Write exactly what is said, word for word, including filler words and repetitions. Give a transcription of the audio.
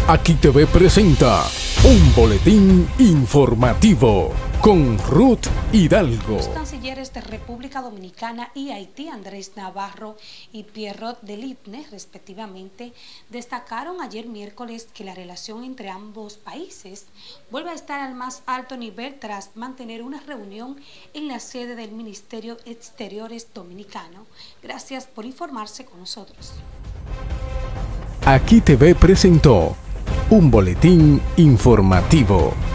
Aquí T V presenta un boletín informativo con Ruth Hidalgo. Los cancilleres de República Dominicana y Haití, Andrés Navarro y Pierrot Deligne, respectivamente, destacaron ayer miércoles que la relación entre ambos países vuelve a estar al más alto nivel tras mantener una reunión en la sede del Ministerio de Exteriores dominicano. Gracias por informarse con nosotros. Aquí T V presentó un boletín informativo.